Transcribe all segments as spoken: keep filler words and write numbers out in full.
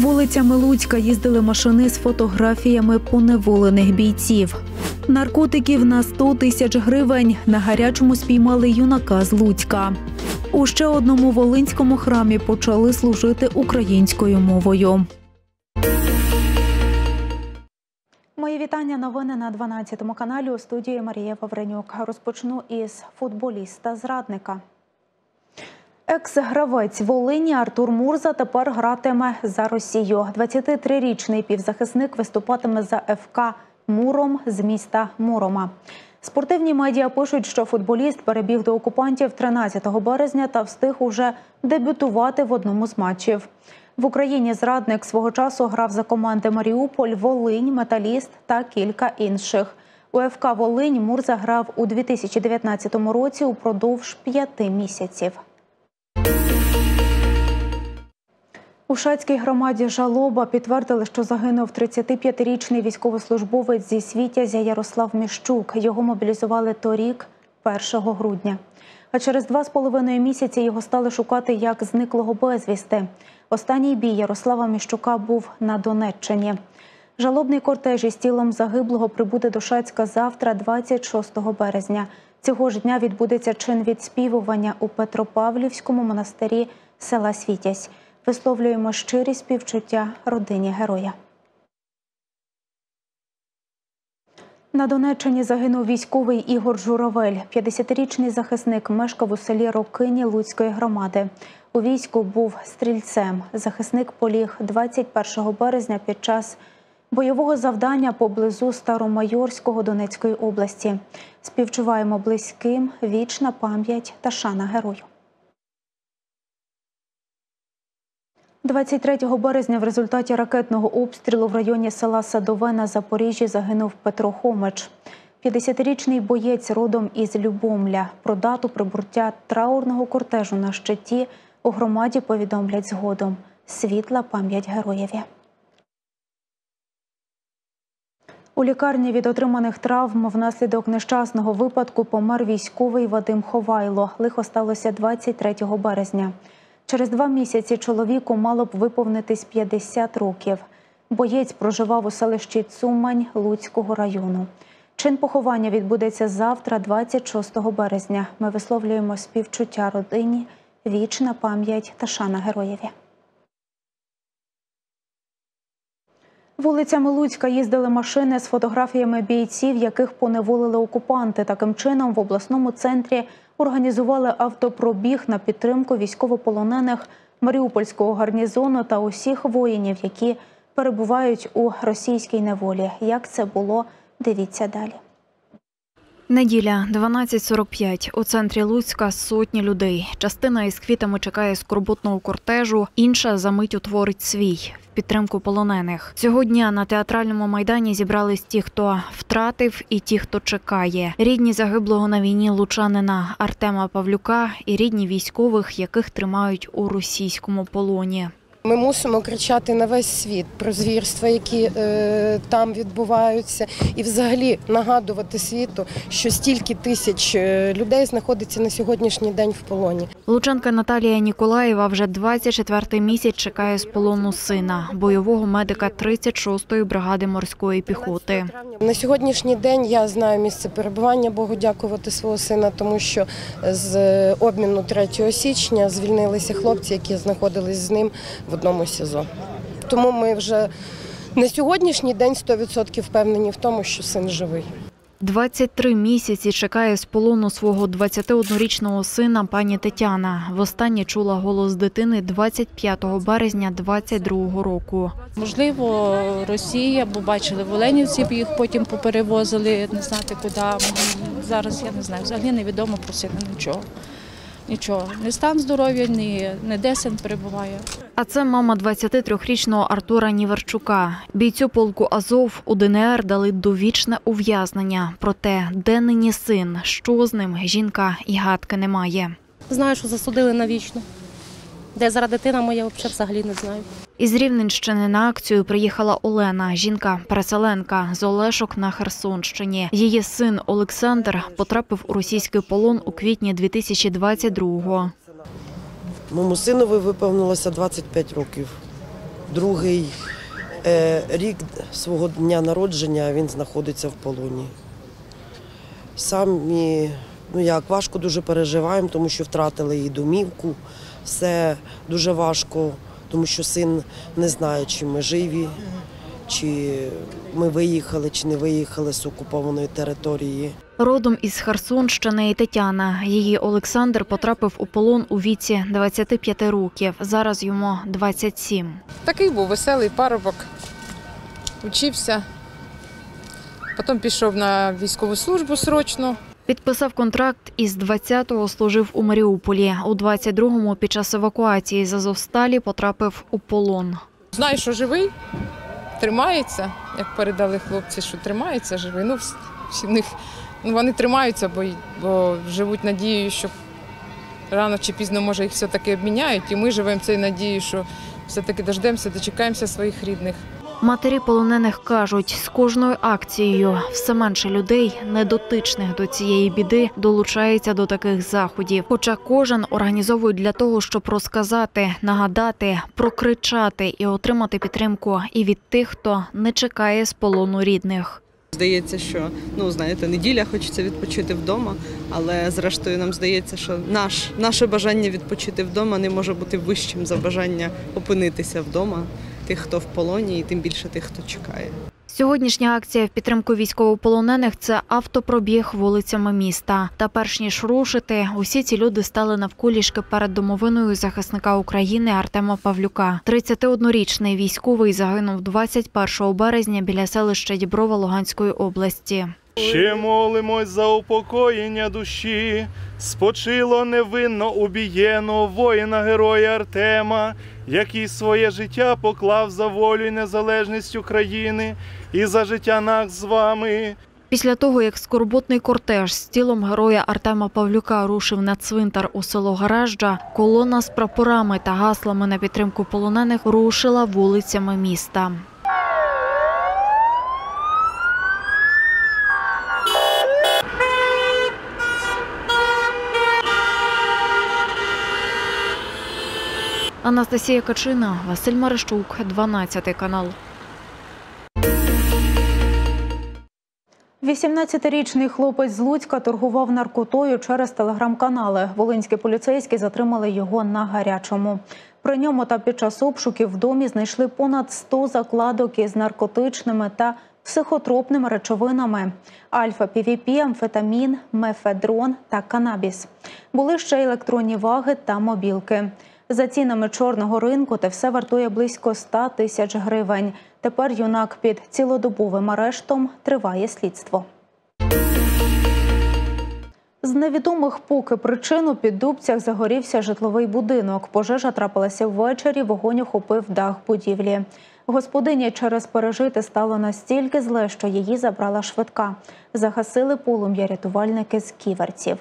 Вулицями Луцька їздили машини з фотографіями поневолених бійців. Наркотиків на сто тисяч гривень. На гарячому спіймали юнака з Луцька. У ще одному волинському храмі почали служити українською мовою. Мої вітання, новини на дванадцятому каналі, у студії Марія Вавренюк. Розпочну із футболіста-зрадника. Екс-гравець Волині Артур Мурза тепер гратиме за Росію. двадцятитрирічний півзахисник виступатиме за еф ка «Муром» з міста Мурома. Спортивні медіа пишуть, що футболіст перебіг до окупантів тринадцятого березня та встиг уже дебютувати в одному з матчів. В Україні зрадник свого часу грав за команди Маріуполь, Волинь, Металіст та кілька інших. У еф ка «Волинь» Мурза грав у дві тисячі дев'ятнадцятому році упродовж п'яти місяців. У Шацькій громаді Жалоба підтвердили, що загинув тридцятип'ятирічний військовослужбовець зі Світязя Ярослав Міщук. Його мобілізували торік, першого грудня. А через два з половиною місяці його стали шукати як зниклого безвісти. Останній бій Ярослава Міщука був на Донеччині. Жалобний кортеж із тілом загиблого прибуде до Шацька завтра, двадцять шостого березня. Цього ж дня відбудеться чин відспівування у Петропавлівському монастирі села Світязь. Висловлюємо щирі співчуття родині героя. На Донеччині загинув військовий Ігор Журавель. п'ятдесятирічний захисник мешкав у селі Рокині Луцької громади. У війську був стрільцем. Захисник поліг двадцять першого березня під час бойового завдання поблизу Старомайорського Донецької області. Співчуваємо близьким, вічна пам'ять та шана герою. двадцять третього березня в результаті ракетного обстрілу в районі села Садове на Запоріжжі загинув Петро Хомич. п'ятдесятирічний боєць родом із Любомля. Про дату прибуття траурного кортежу на щиті у громаді повідомлять згодом. Світла пам'ять героєві. У лікарні від отриманих травм внаслідок нещасного випадку помер військовий Вадим Ховайло. Лихо сталося двадцять третього березня. Через два місяці чоловіку мало б виповнитись п'ятдесят років. Боєць проживав у селищі Цумань Луцького району. Чин поховання відбудеться завтра, двадцять шостого березня. Ми висловлюємо співчуття родині, вічна пам'ять та шана героєві. Вулицями Луцька їздили машини з фотографіями бійців, яких поневолили окупанти. Таким чином, в обласному центрі організували автопробіг на підтримку військовополонених Маріупольського гарнізону та усіх воїнів, які перебувають у російській неволі. Як це було, дивіться далі. Неділя, дванадцять сорок п'ять. У центрі Луцька сотні людей. Частина із квітами чекає скорботного кортежу, інша за мить утворить свій в підтримку полонених. Цього дня на театральному майдані зібрались ті, хто втратив, і ті, хто чекає. Рідні загиблого на війні лучанина Артема Павлюка і рідні військових, яких тримають у російському полоні. Ми мусимо кричати на весь світ про звірства, які е, там відбуваються, і взагалі нагадувати світу, що стільки тисяч людей знаходиться на сьогоднішній день в полоні. Лучанка Наталія Ніколаєва вже двадцять четвертий місяць чекає з полону сина, бойового медика тридцять шостої бригади морської піхоти. На сьогоднішній день я знаю місце перебування, Богу дякувати, свого сина, тому що з обміну третього січня звільнилися хлопці, які знаходились з ним в одному СІЗО. Тому ми вже на сьогоднішній день сто відсотків впевнені в тому, що син живий. двадцять три місяці чекає з полону свого двадцятиоднорічного сина пані Тетяна. Востаннє чула голос дитини двадцять п'ятого березня двадцять другого року. Можливо, Росія, бо бачили в Оленівці, їх потім поперевозили, не знати куди. Зараз я не знаю, взагалі невідомо про сина нічого. Нічого, ні стан здоров'я, ні, ні де син перебуває. А це мама двадцятитрирічного Артура Ніверчука. Бійцю полку Азов у Де Ен Ер дали довічне ув'язнення. Проте, де нині син, що з ним, жінка і гадки не має. Знаю, що засудили навічно. Де зараз дитина моя, взагалі не знаю. Із Рівненщини на акцію приїхала Олена, жінка-переселенка з Олешок на Херсонщині. Її син Олександр потрапив у російський полон у квітні дві тисячі двадцять другого. Моєму синові виповнилося двадцять п'ять років. другий е, рік свого дня народження він знаходиться в полоні. Самі, ну як, важко дуже переживаємо, тому що втратили і домівку. Все дуже важко, тому що син не знає, чи ми живі, чи ми виїхали, чи не виїхали з окупованої території. Родом із Херсонщини і Тетяна. Її Олександр потрапив у полон у віці двадцяти п'яти років. Зараз йому двадцять сім. Такий був веселий парубок, вчився, потім пішов на військову службу срочно. Підписав контракт із двадцятого, служив у Маріуполі. У двадцять другому під час евакуації з Азовсталі потрапив у полон. Знаю, що живий, тримається, як передали хлопці, що тримається живий. Ну, всі в них, ну, вони тримаються, бо, бо живуть надією, що рано чи пізно, може, їх все-таки обміняють. І ми живемо цією надією, що все-таки дождемося, дочекаємося своїх рідних. Матері полонених кажуть, з кожною акцією все менше людей, недотичних до цієї біди, долучається до таких заходів. Хоча кожен організовує для того, щоб розказати, нагадати, прокричати і отримати підтримку і від тих, хто не чекає з полону рідних. Здається, що, ну, знаєте, неділя, хочеться відпочити вдома, але зрештою нам здається, що наш, наше бажання відпочити вдома не може бути вищим за бажання опинитися вдома тих, хто в полоні, і тим більше тих, хто чекає. Сьогоднішня акція в підтримку військовополонених – це автопробіг вулицями міста. Та перш ніж рушити, усі ці люди стали навколішки перед домовиною захисника України Артема Павлюка. тридцятиоднорічний військовий загинув двадцять першого березня біля селища Діброва Луганської області. Ще молимось за упокоєння душі, спочило невинно убієного воїна-героя Артема, який своє життя поклав за волю і незалежність України і за життя нас з вами. Після того, як скорботний кортеж з тілом героя Артема Павлюка рушив на цвинтар у село Гаражджа, колона з прапорами та гаслами на підтримку полонених рушила вулицями міста. Анастасія Качина, Василь Марищук, дванадцятий канал. вісімнадцятирічний хлопець з Луцька торгував наркотою через телеграм-канали. Волинські поліцейські затримали його на гарячому. При ньому та під час обшуків в домі знайшли понад сто закладок із наркотичними та психотропними речовинами – альфа-пі ві пі, амфетамін, мефедрон та канабіс. Були ще й електронні ваги та мобілки. За цінами чорного ринку те все вартує близько ста тисяч гривень. Тепер юнак під цілодобовим арештом, триває слідство. З невідомих поки причин у Піддубцях загорівся житловий будинок. Пожежа трапилася ввечері, вогонь охопив дах будівлі. Господині через пережите стало настільки зле, що її забрала швидка. Загасили полум'я рятувальники з Ківерців.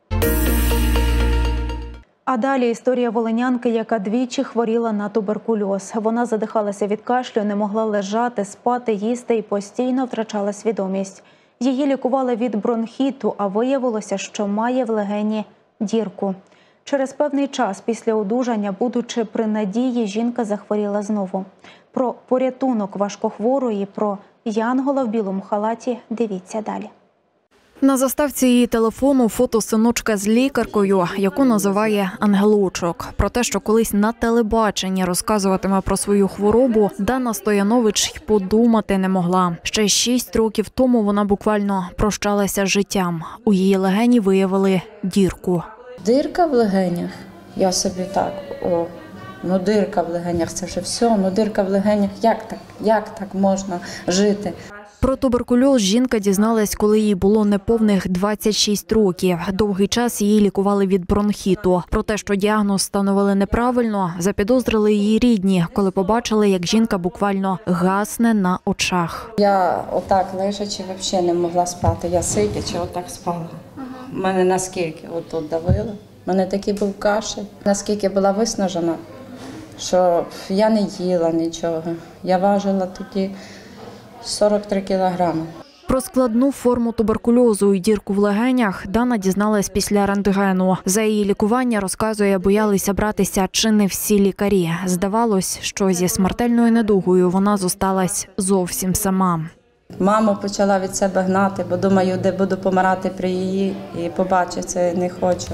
А далі історія волинянки, яка двічі хворіла на туберкульоз. Вона задихалася від кашлю, не могла лежати, спати, їсти і постійно втрачала свідомість. Її лікували від бронхіту, а виявилося, що має в легені дірку. Через певний час після одужання, будучи при надії, жінка захворіла знову. Про порятунок важкохворої, про янгола в білому халаті дивіться далі. На заставці її телефону фото синочка з лікаркою, яку називає «Ангелочок». Про те, що колись на телебаченні розказуватиме про свою хворобу, Дана Стоянович й подумати не могла. Ще шість років тому вона буквально прощалася з життям. У її легені виявили дірку. Дирка в легенях? Я собі так, о, ну дирка в легенях, це вже все, ну дирка в легенях, як так, як так можна жити? Про туберкульоз жінка дізналась, коли їй було неповних двадцять шість років. Довгий час її лікували від бронхіту. Про те, що діагноз встановили неправильно, запідозрили її рідні, коли побачили, як жінка буквально гасне на очах. Я отак лежачи взагалі не могла спати, я сидячи отак спала. У мене наскільки отут давило, у мене такий був кашель, наскільки була виснажена, що я не їла нічого. Я важила тоді сорок три кілограми. Про складну форму туберкульозу і дірку в легенях Дана дізналась після рентгену. За її лікування, розказує, боялися братися чи не всі лікарі. Здавалось, що зі смертельною недугою вона зосталась зовсім сама. Маму почала від себе гнати, бо думаю, де буду помирати при її, і побачити це не хочу.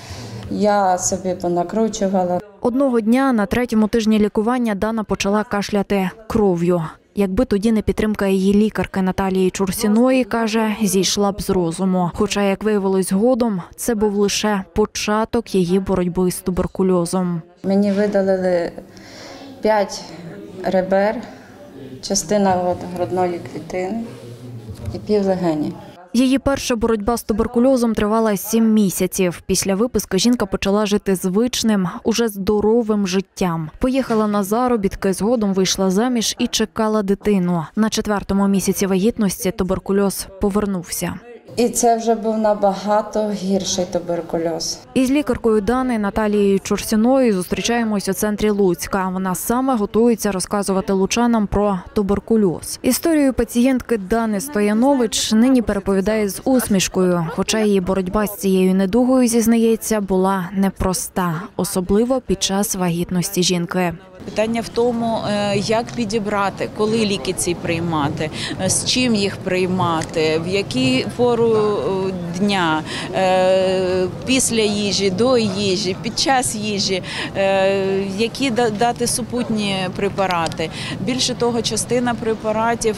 Я собі понакручувала. Одного дня на третьому тижні лікування Дана почала кашляти кров'ю. Якби тоді не підтримка її лікарки Наталії Чурсіної, каже, зійшла б з розуму. Хоча, як виявилось згодом, це був лише початок її боротьби з туберкульозом. Мені видалили п'ять ребер, частина от грудної клітини і пів легені. Її перша боротьба з туберкульозом тривала сім місяців. Після виписки жінка почала жити звичним, уже здоровим життям. Поїхала на заробітки, згодом вийшла заміж і чекала дитину. На четвертому місяці вагітності туберкульоз повернувся. І це вже був набагато гірший туберкульоз. Із лікаркою Дани Наталією Чурсіною зустрічаємось у центрі Луцька. Вона саме готується розказувати лучанам про туберкульоз. Історію пацієнтки Дани Стоянович нині переповідає з усмішкою. Хоча її боротьба з цією недугою, зізнається, була непроста. Особливо під час вагітності жінки. Питання в тому, як підібрати, коли ліки ці приймати, з чим їх приймати, в які пору дня, після їжі, до їжі, під час їжі, які дати супутні препарати. Більше того, частина препаратів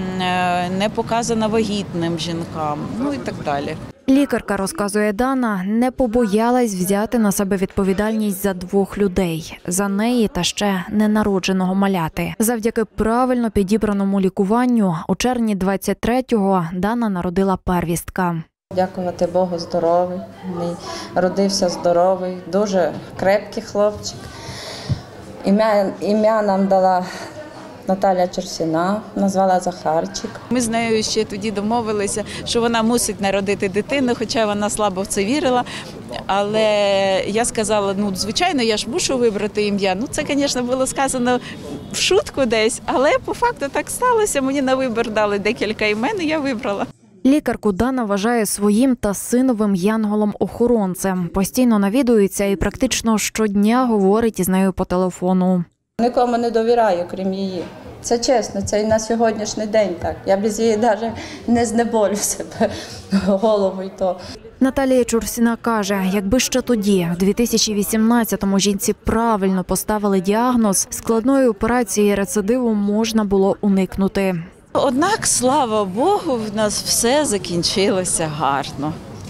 не показана вагітним жінкам, ну і так далі. Лікарка, розказує Дана, не побоялась взяти на себе відповідальність за двох людей. За неї та ще ненародженого маляти. Завдяки правильно підібраному лікуванню у червні двадцять третього Дана народила первістка. Дякувати Богу, здоровий. Мій родився здоровий, дуже крепкий хлопчик. Ім'я, ім'я нам дала Наталя Чурсіна, назвала Захарчик. Ми з нею ще тоді домовилися, що вона мусить народити дитину, хоча вона слабо в це вірила. Але я сказала, ну, звичайно, я ж мушу вибрати ім'я. Ну, це, звісно, було сказано в шутку десь, але по факту так сталося. Мені на вибір дали декілька імен, і я вибрала. Лікарку Дана вважає своїм та синовим янголом-охоронцем. Постійно навідується і практично щодня говорить із нею по телефону. Нікому не довіряю, крім її. Це чесно, це і на сьогоднішній день так. Я без її навіть не знеболю себе голову і то. Наталія Чурсіна каже, якби ще тоді, в дві тисячі вісімнадцятому, жінці правильно поставили діагноз, складної операції рецидиву можна було уникнути. Однак, слава Богу, в нас все закінчилося гарно.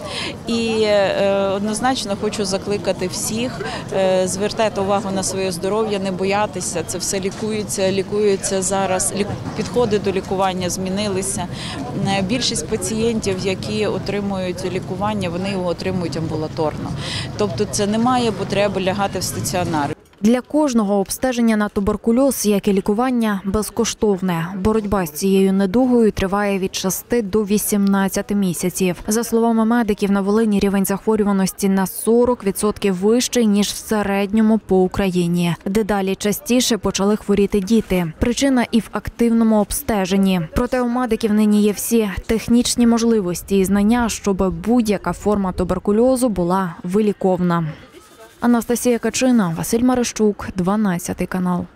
І е, однозначно хочу закликати всіх е, звертати увагу на своє здоров'я, не боятися, це все лікується, лікується зараз, лік... підходи до лікування змінилися. Е, більшість пацієнтів, які отримують лікування, вони його отримують амбулаторно. Тобто це немає потреби лягати в стаціонар. Для кожного обстеження на туберкульоз, як і лікування, безкоштовне. Боротьба з цією недугою триває від шести до вісімнадцяти місяців. За словами медиків, на Волині рівень захворюваності на сорок відсотків вищий, ніж в середньому по Україні. Дедалі частіше почали хворіти діти. Причина і в активному обстеженні. Проте у медиків нині є всі технічні можливості і знання, щоб будь-яка форма туберкульозу була виліковна. Анастасія Качина, Василь Марищук, дванадцятий канал.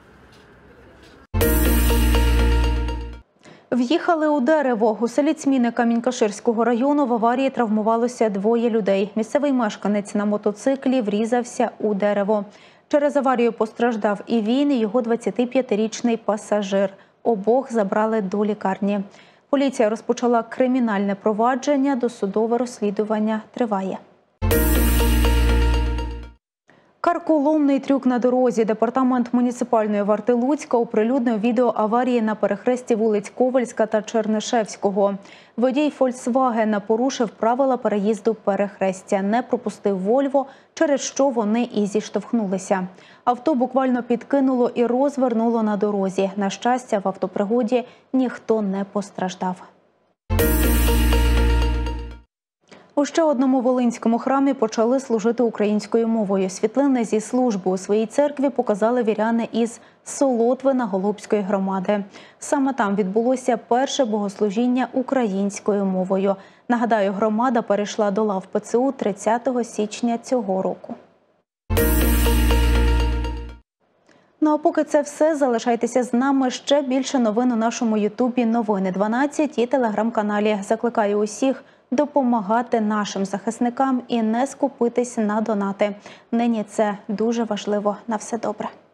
В'їхали у дерево. У селі Цміни Камінь-Каширського району в аварії травмувалося двоє людей. Місцевий мешканець на мотоциклі врізався у дерево. Через аварію постраждав і він, і його двадцятип'ятирічний пасажир. Обох забрали до лікарні. Поліція розпочала кримінальне провадження, досудове розслідування триває. Карколомний трюк на дорозі. Департамент муніципальної варти Луцька оприлюднив відео аварії на перехресті вулиць Ковальська та Чернишевського. Водій «Фольксвагена» порушив правила переїзду перехрестя, не пропустив «Вольво», через що вони і зіштовхнулися. Авто буквально підкинуло і розвернуло на дорозі. На щастя, в автопригоді ніхто не постраждав. У ще одному волинському храмі почали служити українською мовою. Світлини зі служби у своїй церкві показали віряни із Солотвина Голубської громади. Саме там відбулося перше богослужіння українською мовою. Нагадаю, громада перейшла до лав ПЦУ тридцятого січня цього року. Ну а поки це все, залишайтеся з нами. Ще більше новин у нашому ютубі «Новини дванадцять» і телеграм-каналі. Закликаю усіх допомагати нашим захисникам і не скупитись на донати. Нині це дуже важливо. На все добре.